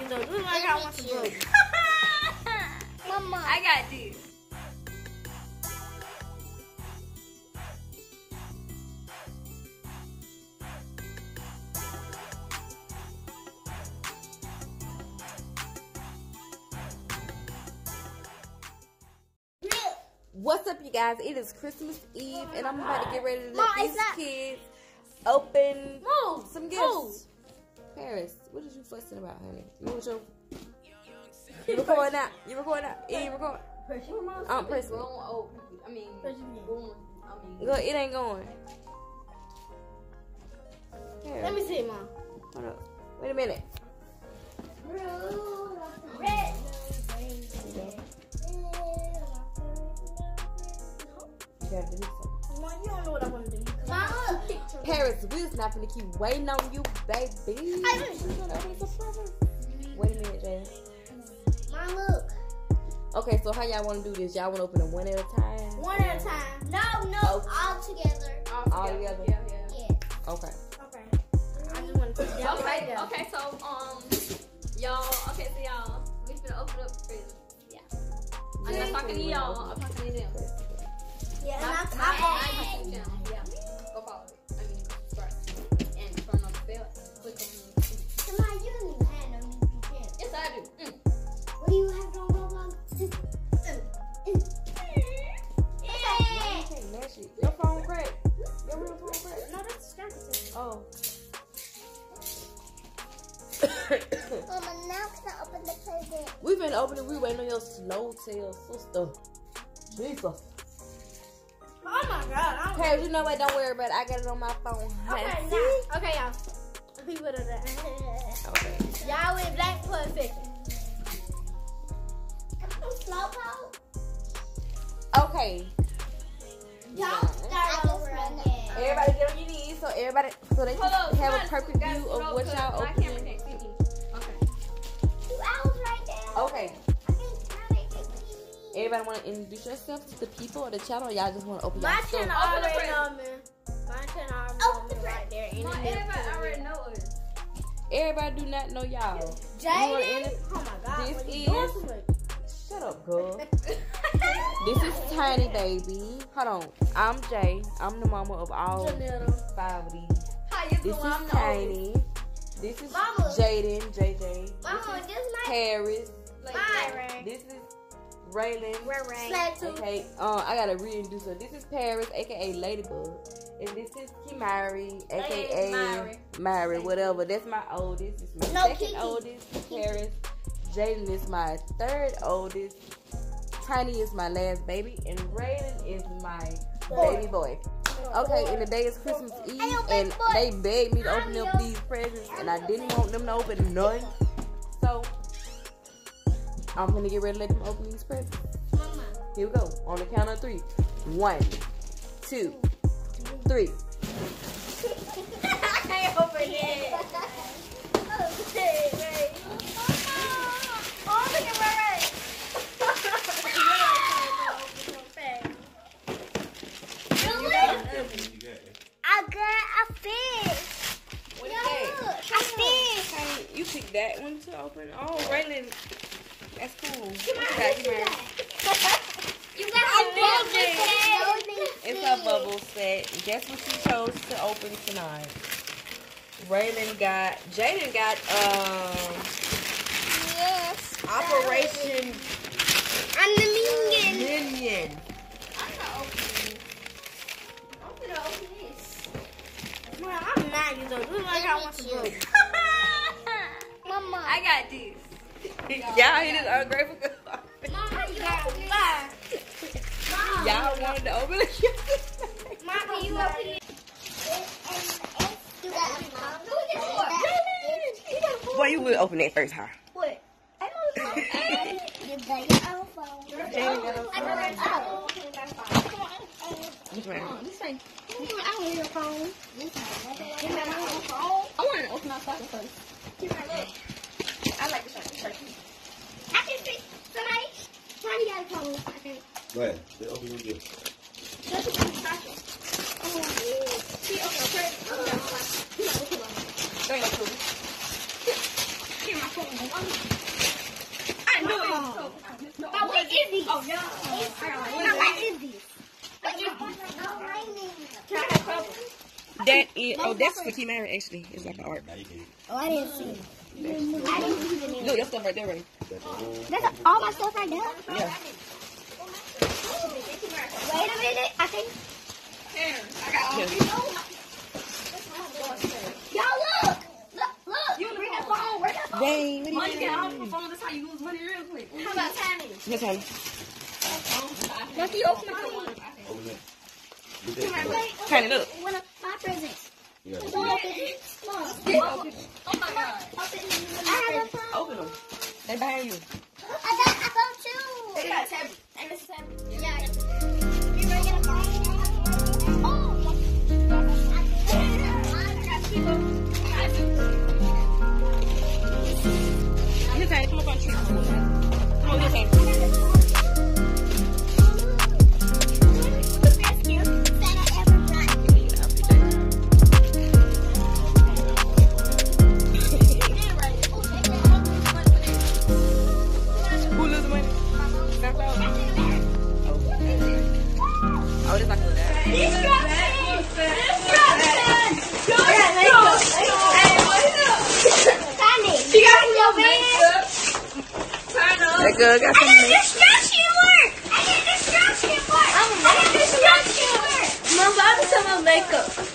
though. Do it like I want to go. Mama, I got this. What's up, you guys? It is Christmas Eve, and I'm about to get ready to let these kids open some gifts. Paris, what is you fussing about, honey? You recording out? You recording out? You ain't recording? I'm pressing. Go, it ain't going. Paris. Let me see, Mom. Hold up. Wait a minute. Red. You gotta do something. Mom, you don't know what I want to do. Paris, we was not gonna keep waiting on you, baby. Wait a minute, Jay. Mom, look. Okay, so how y'all want to do this? Y'all want to open them one at a time? One at a time. No, all together. All together? Yeah. Okay. Okay. I just want to put that right there. Okay, so y'all, we finna open up the presents. Yeah. I'm not talking to y'all, I'm talking to them. Yeah, and I'm talking to them. Yeah. Go follow it. Subscribe. And turn on the bell. Click on the Come on, you don't even have no YouTube channel. Yes, I do. What do you have on Roblox? Your phone cracked. Your real phone cracked. No, that's distracting. Oh. Mama, now can I open the present? We've been opening. We waiting on your slow tail sister. Jesus. Oh my God. Paris, you know what? Don't worry about it. I got it on my phone. Okay, now. Okay, y'all. People do that. Okay. Y'all went blank for a second. Slowpoke. Okay. Y'all start over again. Everybody get on your knees so they can have a perfect view of what y'all opening. Okay. I was right there. Okay. Everybody want to introduce yourself to the people or the channel, or y'all just want to open your My stuff? channel already know me. My channel already know me right there. Everybody already know us. Everybody do not know y'all. Jaden. Oh my God. This what you is- doing? Shut up, girl. This is Tiny Baby. Hold on. I'm Jay. I'm the mama of all 5 of these. How you This doing? is Tiny. This is Mama. Jaden, JJ. Mama, this is my Paris. Myra. This is Raylan. Slatu. Okay, I gotta reintroduce her. This is Paris, aka Ladybug, and this is Kimari, aka Mary, whatever. That's my oldest. This is my second Kiki. oldest, Paris. Jaden is my 3rd oldest. Tiny is my last baby, and Raylan is my baby boy. Okay, and today is Christmas Eve, and they begged me to open up these presents, and I didn't want them to open none. So I'm gonna get ready to let them open these presents. Mama. Here we go. On the count of 3. 1, 2, 3. I can't open it. Oh, look at my ring. I got a fish. What is that? A fish. Hey, you picked that one to open. Oh, Raylan. That's cool. What you got, Kimari? You got a bubble set. It's a bubble set. Guess what you chose to open tonight? Jaden got Yes. Operation I'm the minion. Minion. I'm not opening. I'm gonna open this. Well, I'm 9 years old. Look like I want to go. Mama. I got this. Y'all hear this ungrateful girl? Mama, you got Y'all wanted to open it. Mama, you open it. You got Boy, you would open that first, huh? what? I know you got your own phone. Which one? This thing. I want your phone. I want to open my stocking first. I like the shirt. I can see somebody. Somebody got a phone. Go ahead. They open your gift. That's a good stocking. Oh, yeah. See, okay, Go ahead, cool. Give my I knew it. But what is this? Oh, yeah. Now, what is this? Can I have a couple? That is, oh, that's for Key Mary, actually. It's like an art. Now you can. Oh, I didn't see. I didn't see the name. Look, your stuff right there, Ray. That's all my stuff right there. Yeah. Wait a minute. I think. Here, I got all Yeah. these. Y'all look. Look. You Bring that phone. Where's that phone? Ray, what Money are you get off doing? the phone. That's how you lose money real quick. How about Tammy? Yes, honey. Lucky, you open the phone. Open it. Look at that. Wait, Tiny, look. one of my presents. You got Open to it. Mom, Oh my God. open it. I have a phone. Open them. They behind you. I got a phone too. They got a tablet. Hey, Mr. Tablet. Yeah. You ready to get a phone? Oh. Here, Tiny, come up on the tree. Come on, here, Tiny. Who losing money? Oh, this like a little dad. That good. Got some mix. Mom, why was some makeup?